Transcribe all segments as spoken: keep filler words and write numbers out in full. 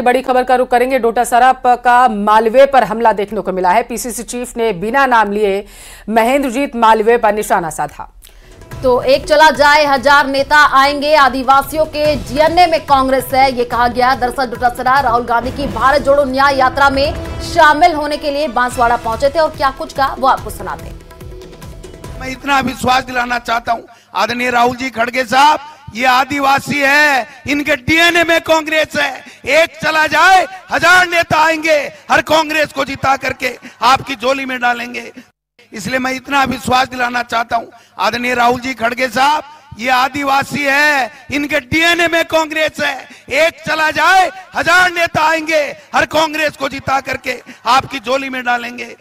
बड़ी खबर का रुख करेंगे। डोटासरा का मालवीय पर हमला देखने को मिला है। पीसीसी चीफ ने बिना नाम लिए महेंद्रजीत मालवीय पर निशाना साधा। तो एक चला जाए हजार नेता आएंगे, आदिवासियों के जीएनए में कांग्रेस है, ये कहा गया। दरअसल डोटासरा राहुल गांधी की भारत जोड़ो न्याय यात्रा में शामिल होने के लिए बांसवाड़ा पहुंचे थे और क्या कुछ कहा वो आपको सुनाते हैं। मैं इतना विश्वास दिलाना चाहता हूं आदरणीय राहुल जी खड़गे साहब, ये आदिवासी है, इनके डीएनए में कांग्रेस है। एक चला जाए हजार नेता आएंगे, हर कांग्रेस को जिता करके आपकी झोली में डालेंगे। इसलिए मैं इतना विश्वास दिलाना चाहता हूं आदरणीय राहुल जी खड़गे साहब, ये आदिवासी है, इनके डीएनए में कांग्रेस है। एक चला जाए हजार नेता आएंगे, हर कांग्रेस को जिता करके आपकी झोली में डालेंगे।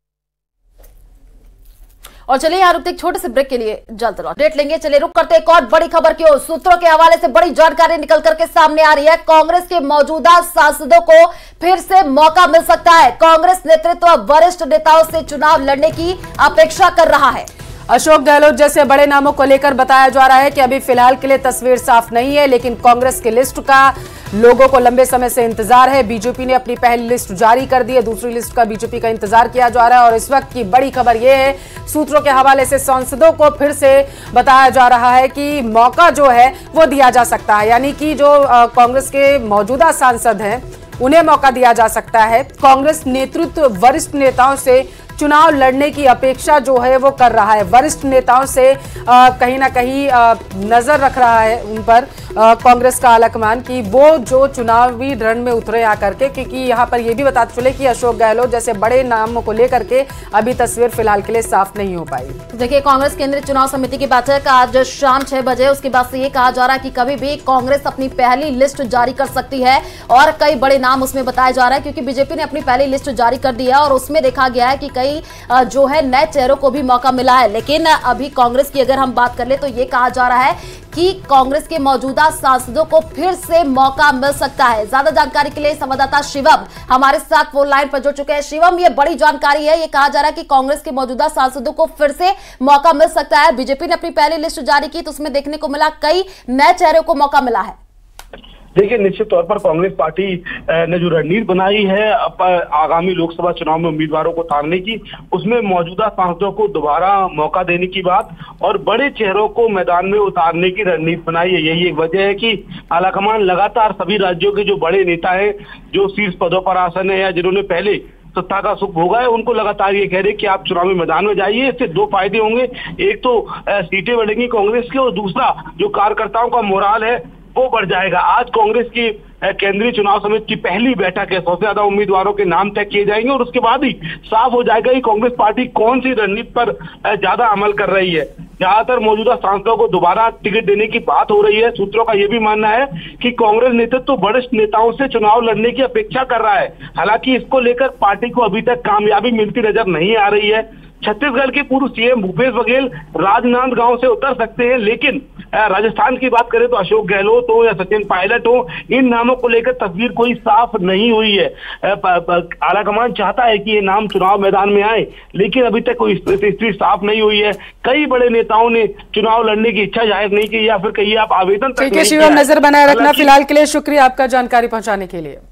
और चलिए यहाँ रुकते एक छोटे से ब्रेक के लिए जल्द अपडेट लेंगे। चलिए रुक करते एक और बड़ी खबर की ओर। सूत्रों के हवाले से बड़ी जानकारी निकल करके सामने आ रही है। कांग्रेस के मौजूदा सांसदों को फिर से मौका मिल सकता है। कांग्रेस नेतृत्व वरिष्ठ नेताओं से चुनाव लड़ने की अपेक्षा कर रहा है। अशोक गहलोत जैसे बड़े नामों को लेकर बताया जा रहा है कि अभी फिलहाल के लिए तस्वीर साफ नहीं है, लेकिन कांग्रेस की लिस्ट का लोगों को लंबे समय से इंतजार है। बीजेपी ने अपनी पहली लिस्ट जारी कर दी है, दूसरी लिस्ट का बीजेपी का इंतजार किया जा रहा है। और इस वक्त की बड़ी खबर यह है, सूत्रों के हवाले से सांसदों को फिर से बताया जा रहा है कि मौका जो है वो दिया जा सकता है, यानी कि जो कांग्रेस के मौजूदा सांसद हैं उन्हें मौका दिया जा सकता है। कांग्रेस नेतृत्व वरिष्ठ नेताओं से चुनाव लड़ने की अपेक्षा जो है वो कर रहा है। वरिष्ठ नेताओं से आ, कहीं ना कहीं आ, नजर रख रहा है उन पर आ, कांग्रेस का आलाकमान कि वो जो चुनावी रण में उतरे आकर के, क्योंकि यहाँ पर ये भी बताते चले कि अशोक गहलोत जैसे बड़े नामों को लेकर के अभी तस्वीर फिलहाल के लिए साफ नहीं हो पाई। देखिए, कांग्रेस केंद्रीय चुनाव समिति की बैठक आज शाम छह बजे, उसके बाद से ये कहा जा रहा है कि कभी भी कांग्रेस अपनी पहली लिस्ट जारी कर सकती है और कई बड़े नाम उसमें बताया जा रहा है, क्योंकि बीजेपी ने अपनी पहली लिस्ट जारी कर दी है और उसमें देखा गया है कि कई जो है नए चेहरों को भी मौका मिला है। लेकिन अभी कांग्रेस की अगर हम बात कर ले तो ये कहा जा रहा है कि कांग्रेस के मौजूदा सांसदों को फिर से मौका मिल सकता है। ज्यादा जानकारी के लिए संवाददाता शिवम हमारे साथ फोन लाइन पर जुड़ चुके हैं। शिवम, ये बड़ी जानकारी है, ये कहा जा रहा है कि कांग्रेस के मौजूदा सांसदों को फिर से मौका मिल सकता है। बीजेपी ने अपनी पहली लिस्ट जारी की तो उसमें देखने को मिला कई नए चेहरों को मौका मिला है। देखिए, निश्चित तौर पर कांग्रेस पार्टी ने जो रणनीति बनाई है आगामी लोकसभा चुनाव में उम्मीदवारों को उतारने की, उसमें मौजूदा सांसदों को दोबारा मौका देने की बात और बड़े चेहरों को मैदान में उतारने की रणनीति बनाई है। यही एक वजह है कि आलाकमान लगातार सभी राज्यों के जो बड़े नेता हैं, जो शीर्ष पदों पर आसन है या जिन्होंने पहले सत्ता का सुख भोगा है, उनको लगातार ये कह रहे कि आप चुनावी मैदान में जाइए। इससे दो फायदे होंगे, एक तो सीटें बढ़ेंगी कांग्रेस की और दूसरा जो कार्यकर्ताओं का मोराल है वो बढ़ जाएगा। आज कांग्रेस की केंद्रीय चुनाव समिति की पहली बैठक है, सौ से ज्यादा उम्मीदवारों के नाम तय किए जाएंगे और उसके बाद ही साफ हो जाएगा कि कांग्रेस पार्टी कौन सी रणनीति पर ज्यादा अमल कर रही है। ज्यादातर मौजूदा सांसदों को दोबारा टिकट देने की बात हो रही है। सूत्रों का यह भी मानना है कि कांग्रेस नेतृत्व तो वरिष्ठ नेताओं से चुनाव लड़ने की अपेक्षा कर रहा है। हालांकि इसको लेकर पार्टी को अभी तक कामयाबी मिलती नजर नहीं आ रही है। छत्तीसगढ़ के पूर्व सीएम भूपेश बघेल राजनांदगांव से उतर सकते हैं, लेकिन राजस्थान की बात करें तो अशोक गहलोत हो या सचिन पायलट हो, इन नामों को लेकर तस्वीर कोई साफ नहीं हुई है। आलाकमान चाहता है कि ये नाम चुनाव मैदान में आए, लेकिन अभी तक कोई स्थिति साफ नहीं हुई है। कई बड़े नेताओं ने चुनाव लड़ने की इच्छा जाहिर नहीं की या फिर कहिए आप आवेदन तक नहीं किया। नजर बनाए रखना। फिलहाल के लिए शुक्रिया आपका जानकारी पहुंचाने के लिए।